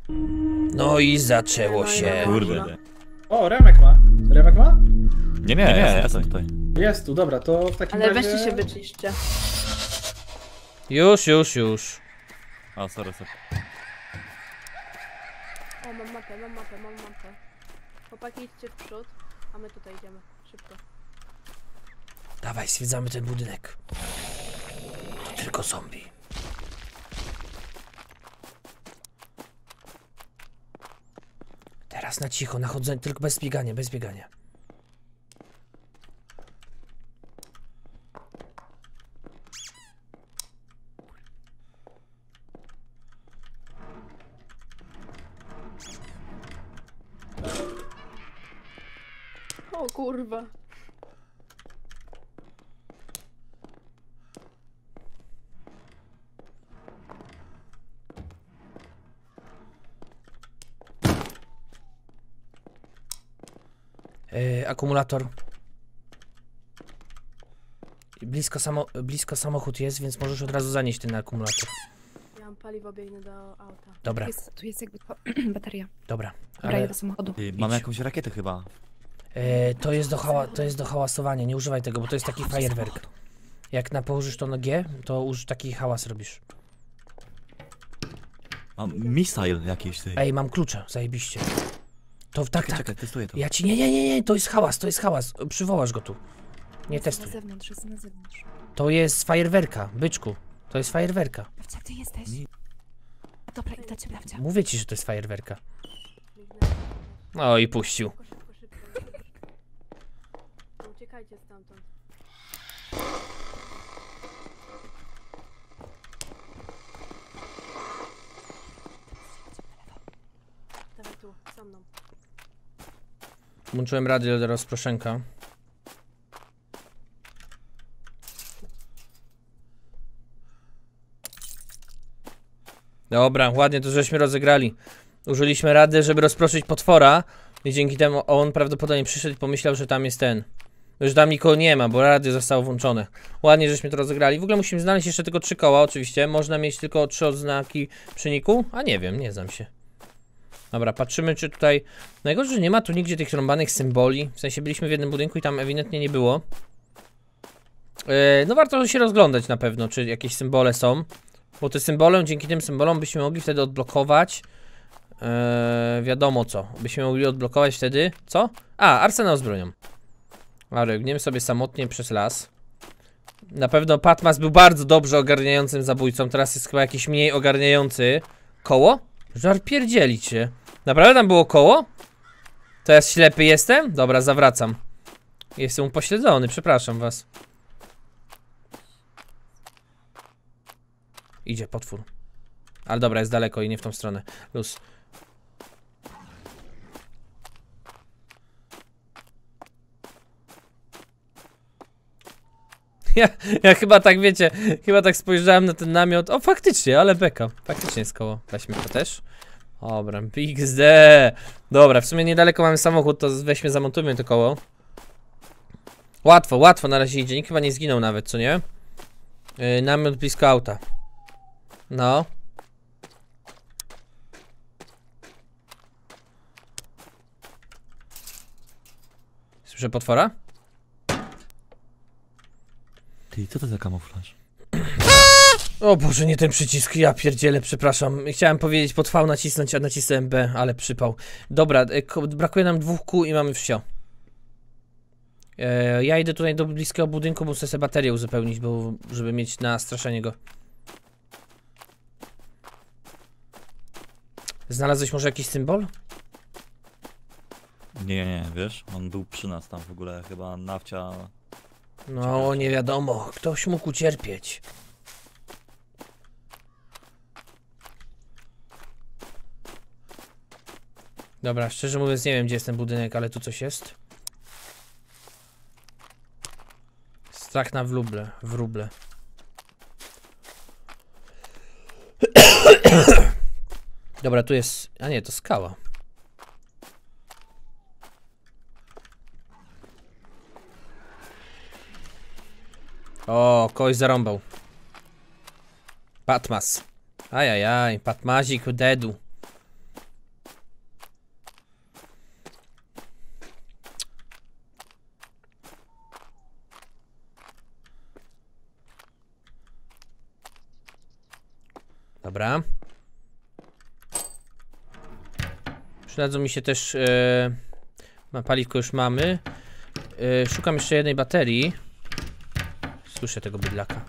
No i zaczęło się. Kurde. O, Remek ma. Remek ma? Nie, ja jestem tutaj. Jest tu, dobra, to w takim Ale razie... weźcie się wyczyście. Już. A, sorry. O, mam mapę. Chłopaki, idźcie w przód, a my tutaj idziemy. Szybko. Dawaj, zwiedzamy ten budynek. To tylko zombie. Teraz na cicho, na chodzenie, tylko bez biegania, O kurwa. Akumulator. Blisko samochód jest, więc możesz od razu zanieść ten akumulator. Ja mam paliwo, biegnę do auta. Dobra, Tu jest jakby bateria. dobra. Dobra, ja do samochodu. Mamy jakąś rakietę chyba. To jest do hałasowania, nie używaj tego, bo to jest taki fajerwerk. Jak położysz to na G, to już taki hałas robisz. Mam missile jakiś, ty. Ej, mam klucze, zajebiście. To tak. Czekaj, testuję to. Ja ci nie, to jest hałas. Przywołasz go tu. Nie testuj. Na zewnątrz, jest na zewnątrz. To jest fajerwerka, byczku. To jest fajerwerka. Bawcia, ty jesteś? Nie. Dobra, idę cię, Bawcia. Mówię ci, że to jest fajerwerka. O, i puścił. Szybko. Uciekajcie stamtąd. Dawaj tu, za mną. Włączyłem radio do rozproszenka. Dobra, ładnie to żeśmy rozegrali. Użyliśmy rady, żeby rozproszyć potwora i dzięki temu on prawdopodobnie przyszedł i pomyślał, że tam jest ten. Że tam nikogo nie ma, bo radio zostało włączone. Ładnie żeśmy to rozegrali. W ogóle musimy znaleźć jeszcze tylko 3 koła, oczywiście. Można mieć tylko 3 odznaki przeniku? A nie wiem, nie znam się. Dobra, patrzymy, czy tutaj... Najgorzej, że nie ma tu nigdzie tych rąbanych symboli. W sensie byliśmy w jednym budynku i tam ewidentnie nie było. No warto się rozglądać na pewno, czy jakieś symbole są. Bo te symbole, dzięki tym symbolom byśmy mogli wtedy odblokować. Wiadomo co. Byśmy mogli odblokować wtedy... Co? A, arsenał z bronią. Ale biegniemy sobie samotnie przez las. Na pewno Patmas był bardzo dobrze ogarniającym zabójcą. Teraz jest chyba jakiś mniej ogarniający. Koło? Żar pierdzielić się. Naprawdę tam było koło? To ja ślepy jestem? Dobra, zawracam. Jestem upośledzony, przepraszam was. Idzie potwór. Ale dobra, jest daleko i nie w tą stronę. Luz. Ja chyba tak, wiecie, chyba tak spojrzałem na ten namiot. O, faktycznie, ale beka. Faktycznie jest koło. Weźmy to też. Dobra, XD. Dobra, w sumie niedaleko mamy samochód, to weźmy, zamontujmy to koło. Łatwo na razie idzie. Nikt chyba nie zginął nawet, co nie? Namiot blisko auta. No. Słyszę potwora? Ty, co to za kamuflaż? O Boże, nie ten przycisk, ja pierdzielę, przepraszam. Chciałem powiedzieć pod V nacisnąć, a nacisnąłem B, ale przypał. Dobra, brakuje nam 2 kół i mamy wsio. Ja idę tutaj do bliskiego budynku, bo chcę sobie baterię uzupełnić, bo żeby mieć na straszenie go. Znalazłeś może jakiś symbol? Nie, wiesz, on był przy nas tam w ogóle, chyba nawcia... No, nie wiadomo, ktoś mógł ucierpieć. Dobra, szczerze mówiąc nie wiem, gdzie jest ten budynek, ale tu coś jest. Strach na wróble. Dobra, tu jest... A nie, to skała. O, kogoś zarąbał. Patmas. Ajajaj, Patmazik dedu. Dobra. Przydadzą mi się też... paliwko już mamy. Szukam jeszcze jednej baterii. Słyszę tego bydlaka.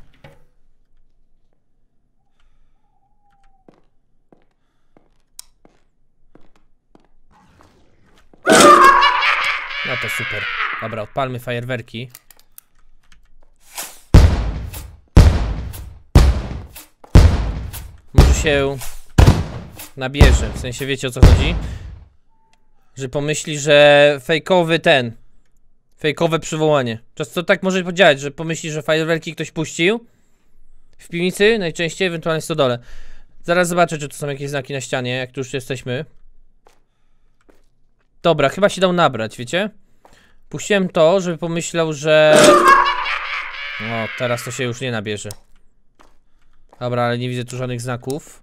No to super. Dobra, odpalmy fajerwerki. Może się nabierze, w sensie wiecie o co chodzi? Że pomyśli, że fejkowe przywołanie. Często tak może podziałać, że pomyśli, że fajerwerki ktoś puścił w piwnicy, najczęściej, ewentualnie w stodole. Zaraz zobaczę, czy tu są jakieś znaki na ścianie, jak tu już jesteśmy. Dobra, chyba się dał nabrać, wiecie? Puściłem to, żeby pomyślał, że... O, teraz to się już nie nabierze. Dobra, ale nie widzę tu żadnych znaków.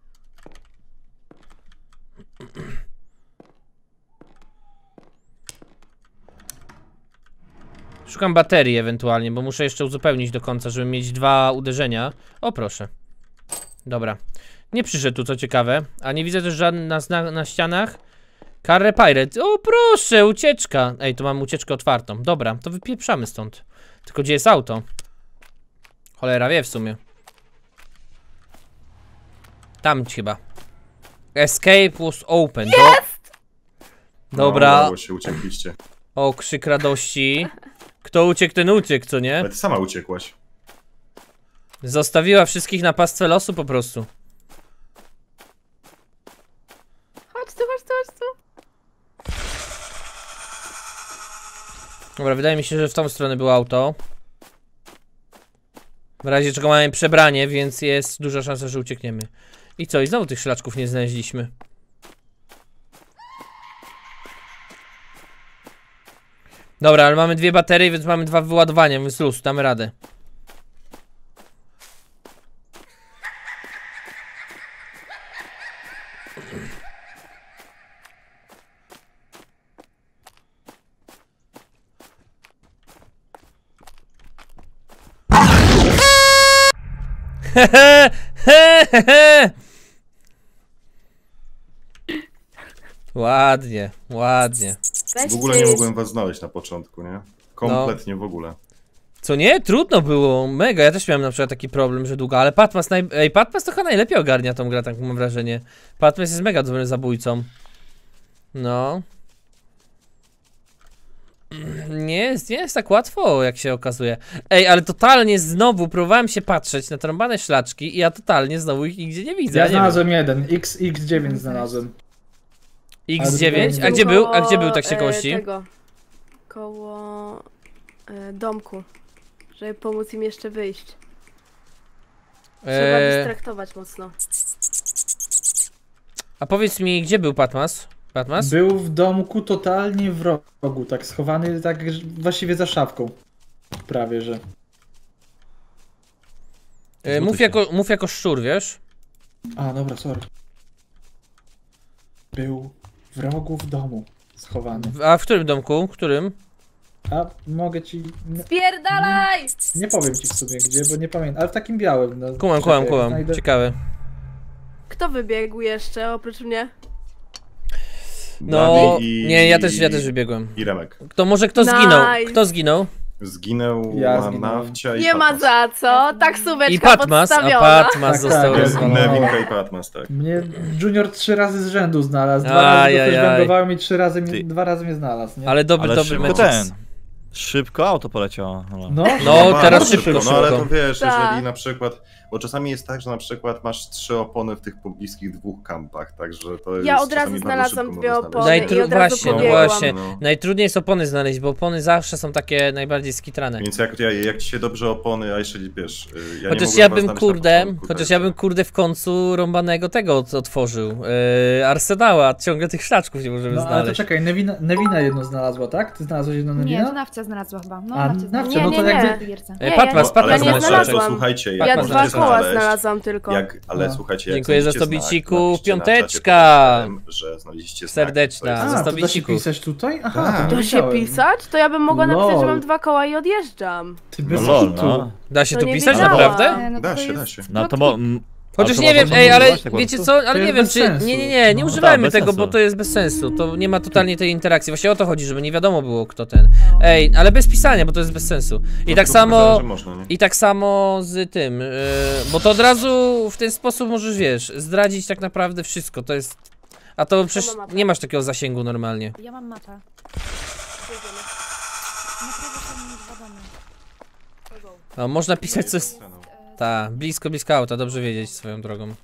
Szukam baterii ewentualnie, bo muszę jeszcze uzupełnić do końca, żeby mieć 2 uderzenia. O, proszę. Dobra. Nie przyszedł tu, co ciekawe. A nie widzę też żadnych na ścianach. Carre Pirate. O, proszę, ucieczka. Ej, tu mam ucieczkę otwartą. Dobra, to wypieprzamy stąd. Tylko gdzie jest auto? Cholera wie w sumie. Tam chyba. Escape was open. Jest! Dobra. No, bo się uciekliście. O, krzyk radości. Kto uciekł, ten uciekł, co nie? Ale ty sama uciekłaś. Zostawiła wszystkich na pastwę losu po prostu. Chodź tu, chodź tu, chodź tu. Dobra, wydaje mi się, że w tą stronę było auto. W razie czego mamy przebranie, więc jest duża szansa, że uciekniemy. I co? I znowu tych szlaczków nie znaleźliśmy. Dobra, ale mamy 2 baterie, więc mamy 2 wyładowania, więc luz, damy radę. Ładnie, ładnie. W ogóle nie mogłem was znaleźć na początku, nie? Kompletnie w ogóle. Co nie? Trudno było, mega, ja też miałem na przykład taki problem, że długo, ale Patmas, Patmas to chyba najlepiej ogarnia tą grę, tak mam wrażenie. Patmas jest mega dobrym zabójcą. No. Nie jest tak łatwo, jak się okazuje. Ej, ale totalnie znowu próbowałem się patrzeć na trąbane szlaczki i ja totalnie znowu ich nigdzie nie widzę. Ja nie wiem. znalazłem jeden, X9 znalazłem. X9? A gdzie był tak z ciekawości? Tego. Koło domku. Żeby pomóc im jeszcze wyjść. Trzeba dystraktować mocno. A powiedz mi, gdzie był Patmas? Patmas? Był w domku totalnie w rogu, tak schowany, tak właściwie za szafką. Prawie, że. Mów jako szczur, wiesz? A, dobra, sorry. Był w rogu w domu schowany. A w którym domku? Którym? A mogę ci... Spierdalaj! Nie powiem ci w sumie gdzie, bo nie pamiętam, ale w takim białym. No, Kumam. znajdę- Ciekawe. Kto wybiegł jeszcze oprócz mnie? No, Blady i... nie, ja też wybiegłem. I Remek. To może kto Nice. zginął? Kto zginął? Zginęł Ja zginąłem. Nawcia i Nie ma Patmas. za co, taksóweczka I Patmas, a podstawiona. Patmas Tak, został tak. rozwalony. Newinka i Patmas, tak. Mnie Junior 3 razy z rzędu znalazł, 2 razy go Ajajaj. też wędowałem i 3 razy, Ty. 2 razy mnie znalazł, nie? Ale dobry Ale szybko mecz. Szybko auto poleciało. No, No, teraz bardzo szybko, No ale to szybko. wiesz, Tak. jeżeli na przykład, bo czasami jest tak, że na przykład masz 3 opony w tych pobliskich 2 kampach, także to Ja jest od razu czasami znalazłam bardzo 2 szybko można opony znaleźć. i od razu Właśnie, no pobiegłam. właśnie. No. Najtrudniej jest opony znaleźć, bo opony zawsze są takie najbardziej skitrane. Więc jak ci się dobrze opony, a jeżeli wiesz, ja nie Chociaż mogłem ja was bym znaleźć na kurde, początku, w końcu rąbanego tego otworzył. Arsenała, ciągle tych szlaczków nie możemy no ale to znaleźć. czekaj, Nevina jedno znalazła, tak? Ty znalazłeś jedno Nie, Nevina? to Nawcia znalazła chyba. No, A, Nawcia Nawcia, znalazła. no to Nie, jak... nie. Twierdzę. Patmas, No, ale Patmas ja nie to znalazł. znalazłam. słuchajcie, Ja jak 2 możecie koła znaleźć, znalazłam tylko. ale słuchajcie, jak Dziękuję za znajdziecie 100 znak, bicików, napiszcie na czacie piąteczka. pod filmem, że znaleźliście znak. Serdeczna. To jest- Za A, 100 to da się bicików. pisać tutaj? Aha, Tak. to nie To się wiedziałem. pisać? To ja bym mogła napisać, że Lol. mam 2 koła i odjeżdżam. Ty bez No lol, kitu. no. Da się To tu nie pisać wiedziałam. naprawdę? No to Da to się, jest da się. No to Chociaż to nie wiem, można ej, ale używać tak po wiecie prostu? co, ale To nie jest wiem bez czy, sensu. nie No. używajmy bez tego, sensu. bo to jest bez sensu, to nie ma totalnie tej interakcji, właśnie o to chodzi, żeby nie wiadomo było kto ten. Ej, ale bez pisania, bo to jest bez sensu. I No, tak tylko samo, pokazałem, że można, nie? i tak samo z tym, bo to od razu w ten sposób możesz, wiesz, zdradzić tak naprawdę wszystko, to jest, a to przecież nie masz takiego zasięgu normalnie. Ja mam mapę. Naprawdę są mi dwa domy. No, można pisać coś, blisko auta, dobrze wiedzieć swoją drogą.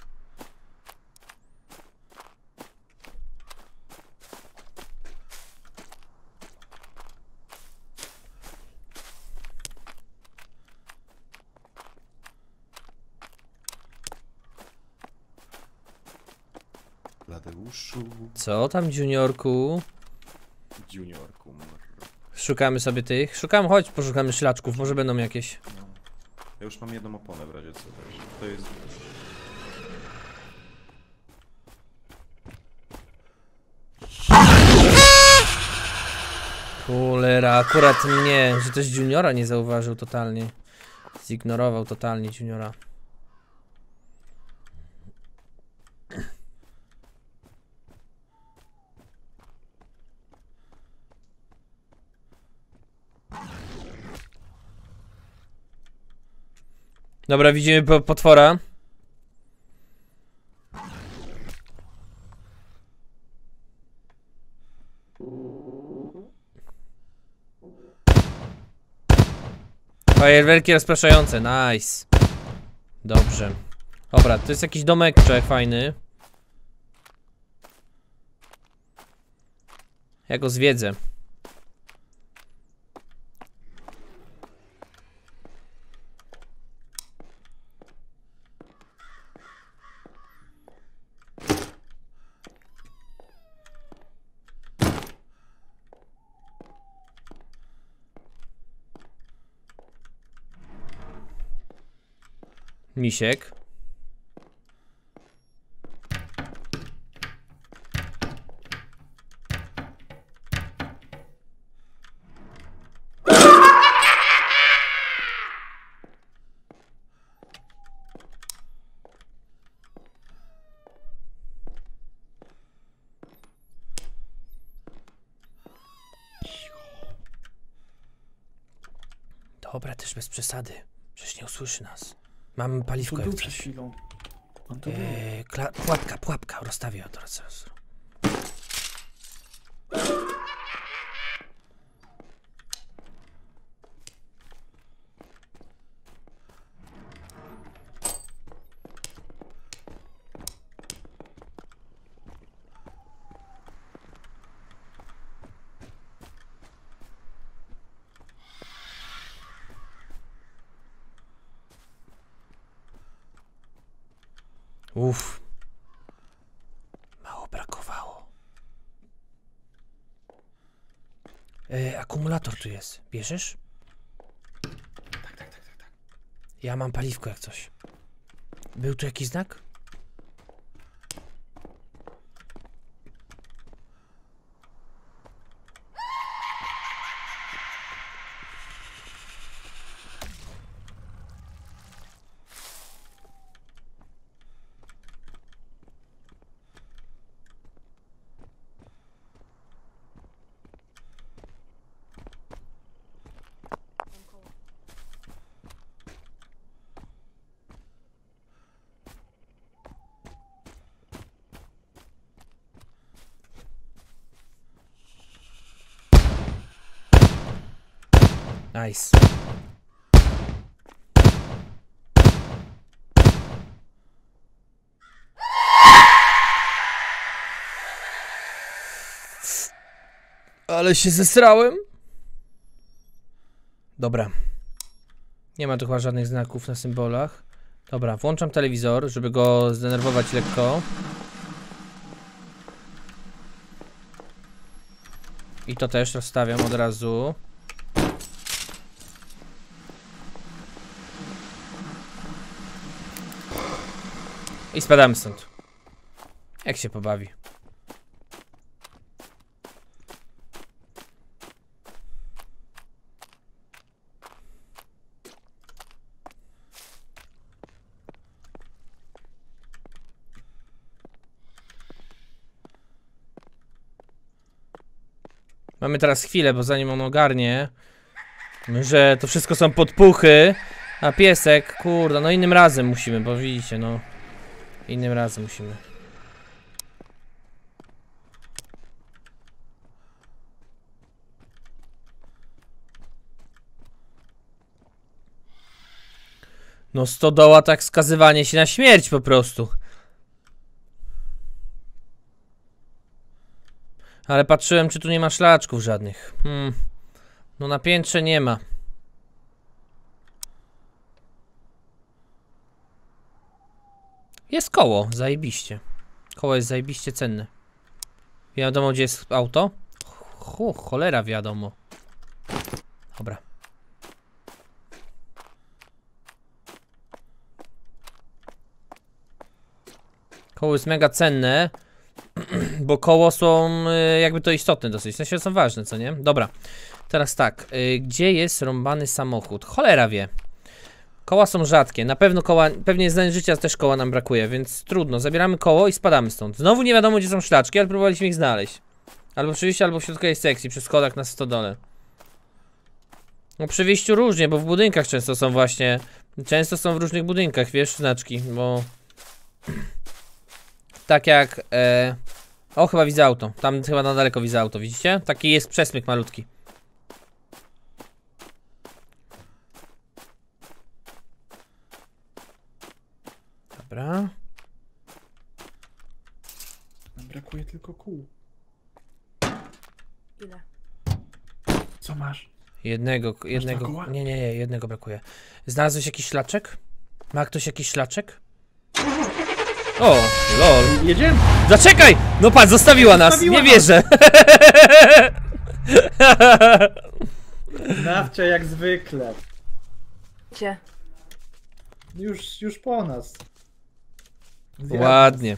Bladeuszu, Co tam, juniorku? juniorku. Szukamy sobie tych. Chodź, poszukamy szlaczków, może będą jakieś. No. Ja już mam jedną oponę w razie co, także to jest... Cholera, akurat mnie, że też juniora nie zauważył totalnie. Zignorował totalnie juniora. Dobra, widzimy potwora. Fajerwerki rozpraszające, nice. Dobrze. Dobra, to jest jakiś domeczek fajny. Ja go zwiedzę. Misiek. Dobra, też bez przesady. Przecież nie usłyszy nas. Mamy To paliwko jak był przed coś. chwilą. On to był. Pułapka, rozstawię ją teraz. Uff. Mało brakowało. Akumulator tu jest. Bierzesz? Tak. Ja mam paliwko jak coś. Był tu jakiś znak? Nice. Ale się zesrałem. Dobra. Nie ma tu chyba żadnych znaków na symbolach. Dobra, włączam telewizor, żeby go zdenerwować lekko. I to też rozstawiam od razu. I spadamy stąd. Jak się pobawi. Mamy teraz chwilę, bo zanim on ogarnie, że to wszystko są podpuchy, a piesek, kurde, no innym razem musimy, bo widzicie, no. Innym razem musimy. No stodoła, tak skazywanie się na śmierć po prostu. Ale patrzyłem, czy tu nie ma szlaczków żadnych. No na piętrze nie ma. Jest koło, zajebiście. Koło jest zajebiście cenne. Wiadomo, gdzie jest auto? Cholera wiadomo. Dobra. Koło jest mega cenne, bo koło są jakby to istotne dosyć, w sensie są ważne, co nie? Dobra, teraz tak, gdzie jest rąbany samochód? Cholera wie. Koła są rzadkie, na pewno koła, pewnie z życia też koła nam brakuje, więc trudno, zabieramy koło i spadamy stąd. Znowu nie wiadomo, gdzie są szlaczki, ale próbowaliśmy ich znaleźć. Albo przy wyjściu, albo w środkowej sekcji, przy schodach na stodole. No przy wyjściu różnie, bo w budynkach często są właśnie, często są w różnych budynkach, wiesz, znaczki, bo... Tak jak, o chyba widzę auto, tam chyba na daleko widzę auto, widzicie? Taki jest przesmyk malutki. Dobra. Brakuje tylko kół. Ile? Co masz? Jednego, koła? nie, jednego brakuje. Znalazłeś jakiś szlaczek? Ma ktoś jakiś szlaczek? O, lol. Jedziemy! Zaczekaj! No patrz, zostawiła nas, Zostawiła nie nas. wierzę. Nawcia jak zwykle. Gdzie? Już po nas. Zjadł Ładnie.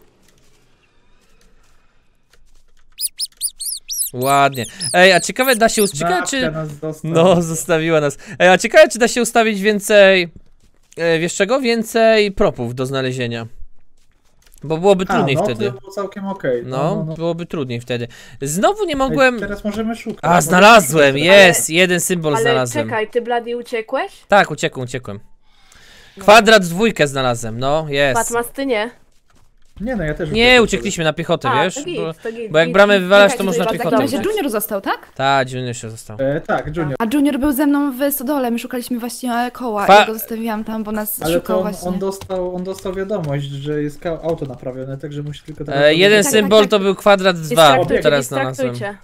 Ładnie. Ej, a ciekawe da się nas. ciekawe Nawcia czy... nas zostawiła. No, zostawiła nas. Ej, a ciekawe czy da się ustawić więcej... wiesz czego? Więcej propów do znalezienia. Bo byłoby trudniej no, wtedy. to było całkiem okej. No, byłoby trudniej wtedy. Znowu nie mogłem... Ej, teraz możemy szukać. A, znalazłem, jest! Jeden symbol Ale znalazłem. czekaj, ty Blady uciekłeś? Tak, uciekłem. Kwadrat w dwójkę znalazłem, no, jest. Patmas, ty nie. Nie no, ja też Nie, uciekliśmy na piechotę, wiesz? to git, to git, Bo jak git, bramę git. wywalasz, to Czekaj, można czekaj, piechotą. W takim razie Dobra. Junior został, tak? Tak, Junior się został. Tak, Junior. A Junior był ze mną w Stodole, my szukaliśmy właśnie koła Fa- i go zostawiłam tam, bo nas Ale szukał to właśnie. on dostał wiadomość, że jest auto naprawione, także musi tylko teraz... Jeden Tak, symbol tak, to był kwadrat 2, Distraktujcie, teraz znalazłem. distraktujcie.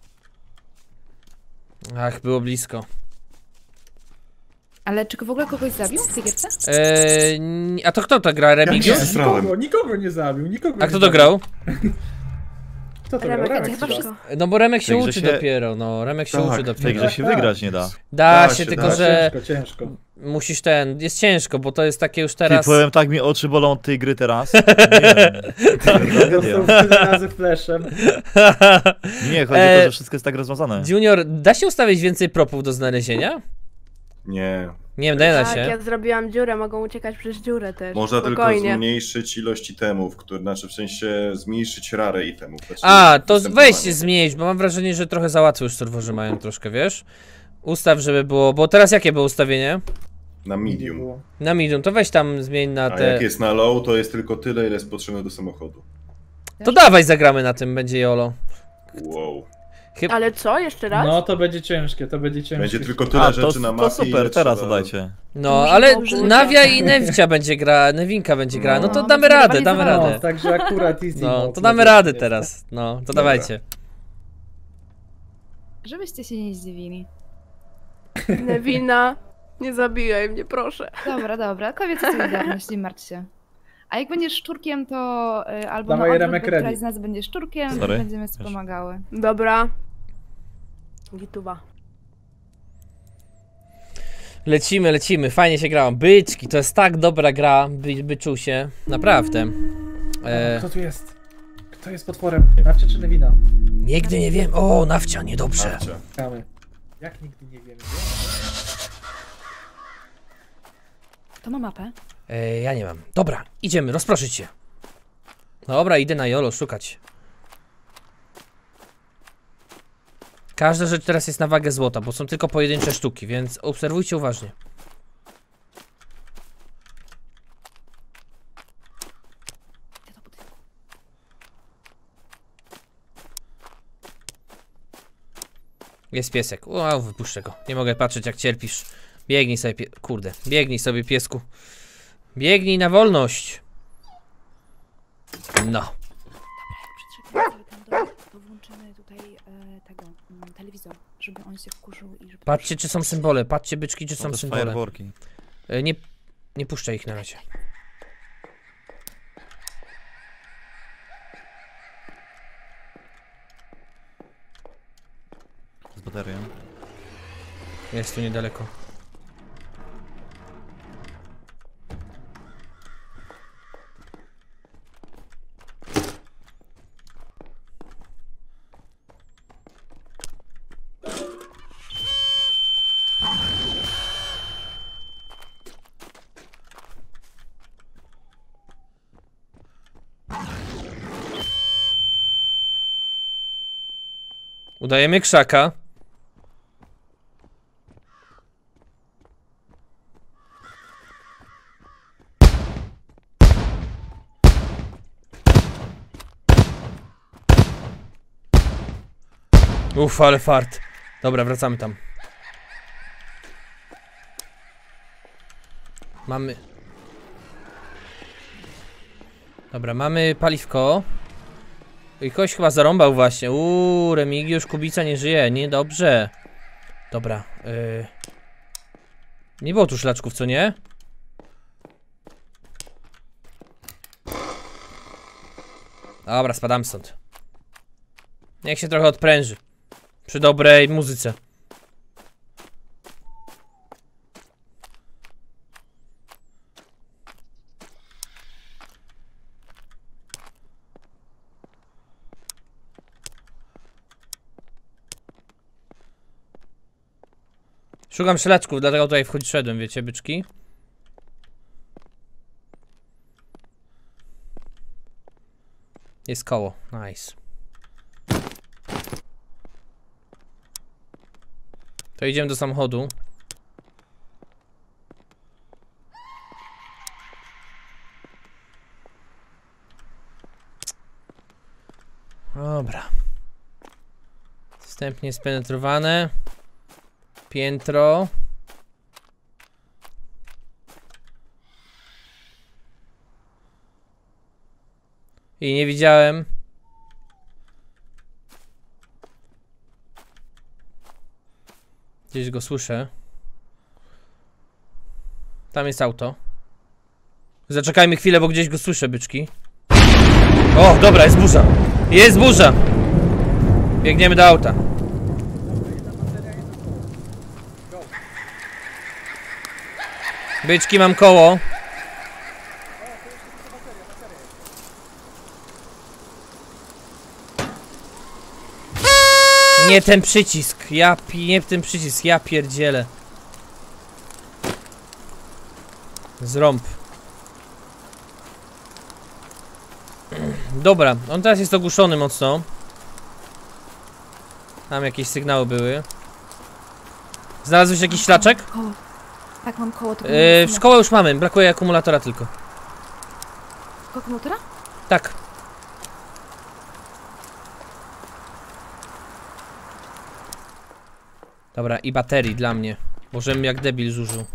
Ach, było blisko. Ale czy w ogóle kogoś zabił w tej gierce? A to kto to gra? Remigio? Jak się zesrałem? Nikogo nie zabił, nikogo A nie kto to zabił. grał? Kto to Remek, grał? to Remek chyba chyba. wszystko. No bo Remek się Tej grze uczy się- dopiero, no. Remek się Tak, uczy w W tej dopiero. grze się wygrać nie da. Da Da się, się, tylko da. że Ciężko. musisz jest ciężko, bo to jest takie już Ty, teraz... powiem tak, mi oczy bolą od tej gry teraz. Nie wiem. Dostał tyle razy flashem. Nie, chodzi o to, że wszystko jest tak rozwiązane. Junior, da się ustawić więcej propów do znalezienia? Nie. Nie wiem, da Tak, się. ja zrobiłam dziurę, mogą uciekać przez dziurę też. Można tylko Spokojnie. zmniejszyć ilość itemów, znaczy w sensie zmniejszyć rarę itemów. Znaczy A, to występowanie. weź zmniejsz, bo mam wrażenie, że trochę za łatwo już serwerzy mają troszkę, wiesz? Ustaw, żeby było, bo teraz jakie było ustawienie? Na medium. Na medium, to weź tam zmień na A te... jak jest na low, to jest tylko tyle, ile jest potrzebne do samochodu. To dawaj zagramy na tym, będzie jolo. Wow. Ale co? Jeszcze raz? No to będzie ciężkie, to będzie ciężkie. Będzie tylko tyle A, rzeczy na to mapie. super, ile teraz trzeba- dodajcie. No, Muszę ale dobrze Nawia uciekać. i Nevcia będzie gra, Newinka będzie gra, no to No, damy radę, damy zdecydowanie radę. No, także akurat easy No, mode to damy będzie radę jest. teraz, no, to Dobra. dawajcie. Żebyście się nie zdziwili. Nevina, nie zabijaj mnie, proszę. Dobra, kobieta solidarność, nie martw się. A jak będziesz szczurkiem, to albo Dawaj, na Remek, odwrót, ready. któraś z nas będzie szczurkiem Sorry. i będziemy wspomagały. Dobra. Gituba. Lecimy, fajnie się grało. Byczki, to jest tak dobra gra, byczusie, naprawdę. Kto tu jest? Kto jest potworem? Nawcia czy Nevina? Nigdy nie wiem, o, Nawcia, niedobrze. Nawcia. Czekamy. Jak nigdy nie wiemy. To ma mapę. Ja nie mam. Dobra, idziemy, rozproszyć się. Dobra, idę na jolo szukać. Każda rzecz teraz jest na wagę złota, bo są tylko pojedyncze sztuki, więc obserwujcie uważnie. Jest piesek. Wow, wypuszczę go. Nie mogę patrzeć, jak cierpisz. Biegnij sobie, kurde. Biegnij sobie, piesku. Biegnij na wolność. No. Dobra, jak przytrzymy cały ten dom, to włączymy tutaj tego telewizor, żeby on się wkurzył i żeby... Patrzcie, czy są symbole. Patrzcie, byczki, czy Są są też symbole. fajerworki. Nie puszczaj ich na razie. Z baterią. Jest tu niedaleko. Udajemy krzaka. Uff, ale fart. Dobra, wracamy tam. Mamy... Dobra, mamy paliwko. I ktoś chyba zarąbał właśnie. Remigiusz Kubica nie żyje. Niedobrze. Dobra. Nie było tu szlaczków, co nie? Dobra, spadamy stąd. Niech się trochę odpręży. Przy dobrej muzyce. Szukam szlaczków, dlatego tutaj wszedłem, wiecie, byczki. Jest koło, nice. To idziemy do samochodu. Dobra. Wstępnie spenetrowane. Piętro. I nie widziałem. Gdzieś go słyszę. Tam jest auto. Zaczekajmy chwilę, bo gdzieś go słyszę, byczki. O, dobra, jest burza. Jest burza. Biegniemy do auta. Byczki, mam koło. Nie ten przycisk. Nie ten przycisk. Ja pierdzielę. Zrąb. Dobra, on teraz jest ogłuszony mocno. Tam jakieś sygnały były. Znalazłeś jakiś szlaczek? Koło. Tak, mam koło. To Szkołę już mamy, brakuje akumulatora tylko. akumulatora? Tak. Dobra, i baterii dla mnie. Możemy jak debil zużył.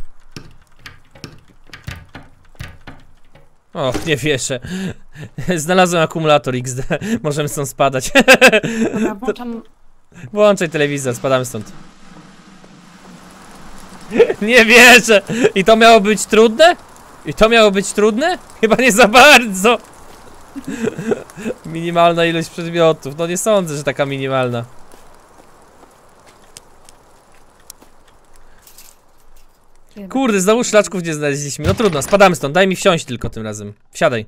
Och, nie wierzę. Znalazłem akumulator XD. Możemy stąd spadać. Dobra, włączam. Włączaj telewizor, spadamy stąd. Nie wierzę! I to miało być trudne? I to miało być trudne? Chyba nie za bardzo. Minimalna ilość przedmiotów. No nie sądzę, że taka minimalna. Kurde, znowu szlaczków nie znaleźliśmy. No trudno, spadamy stąd. Daj mi wsiąść tylko tym razem. Wsiadaj.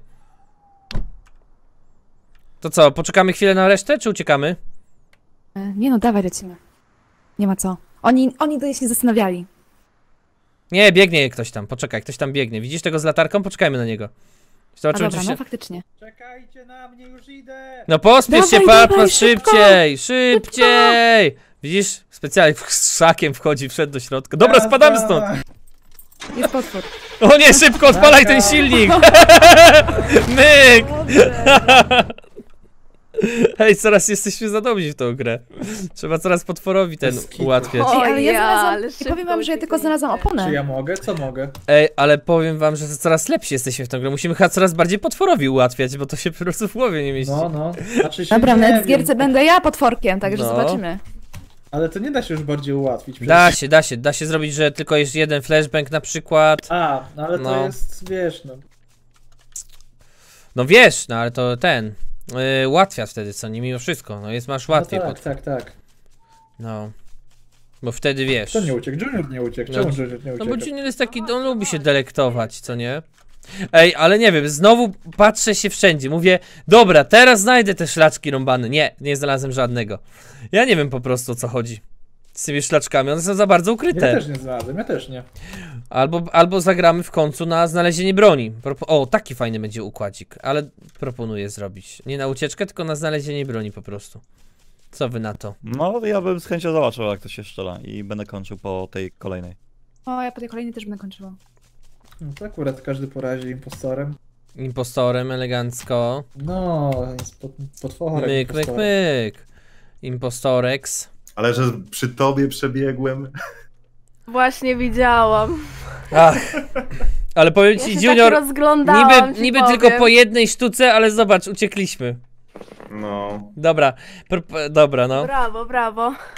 To co, poczekamy chwilę na resztę, czy uciekamy? Nie no, dawaj, lecimy. Nie ma co. Oni tutaj się nie zastanawiali. Nie, biegnie ktoś tam, poczekaj, ktoś tam biegnie. Widzisz tego z latarką? Poczekajmy na niego. A Zobaczymy, dobra, czy no się... faktycznie. Czekajcie na mnie, już idę! No pospiesz się, Dawaj, papa, szybko! szybciej! Szybciej! Widzisz? Specjalnie z szakiem wchodzi, wszedł do środka. Dobra, spadamy stąd! Jest potwór. O nie, szybko odpalaj ten silnik! Myk! Hej, coraz jesteśmy za dobrzy w tą grę. Trzeba coraz potworowi ten Bez kitu. ułatwiać. O, Ale ja ja, znalazłam, ale i szybko powiem wam, że ja tylko uciekliście. znalazłam oponę. Czy ja mogę? Co mogę? Ej, ale powiem wam, że coraz lepsi jesteśmy w tą grę. Musimy chyba coraz bardziej potworowi ułatwiać, bo to się po prostu w głowie nie mieści. No. Znaczy się Dobra, nie nawet w wiem, gierce będę ja potworkiem, także No. zobaczymy. ale to nie da się już bardziej ułatwić. przecież. Da się zrobić, że tylko jest jeden flashbang na przykład. A, no ale to No. jest, wiesz, no. No wiesz, no ale to ten. Ułatwia wtedy, co nie mimo wszystko. No jest, masz łatwiej. No tak. No. Bo wtedy wiesz. Kto nie uciekł? Junior nie uciekł. Czemu Junior nie No uciekł? bo Junior jest taki, on lubi się delektować, co nie? Ej, ale nie wiem, znowu patrzę się wszędzie, mówię, dobra, teraz znajdę te szlaczki rąbane. Nie znalazłem żadnego. Ja nie wiem po prostu, o co chodzi z tymi szlaczkami, one są za bardzo Ja ukryte. też nie znalazłem, ja też nie. Albo zagramy w końcu na znalezienie broni. O, taki fajny będzie układzik, ale proponuję zrobić. Nie na ucieczkę, tylko na znalezienie broni po prostu. Co wy na to? No, ja bym z chęcią zobaczył, jak to się strzela i będę kończył po tej kolejnej. O, ja po tej kolejnej też będę kończyła. No to akurat każdy porazi impostorem. Impostorem elegancko. No, jest potworem. Myk. Impostorex. Ale że przy tobie przebiegłem. Właśnie widziałam. Ach. Ale powiem Ja ci, się Junior, tak rozglądałam, niby ci tylko powiem. po jednej sztuce, ale zobacz, uciekliśmy. No. Dobra, dobra, no. Brawo.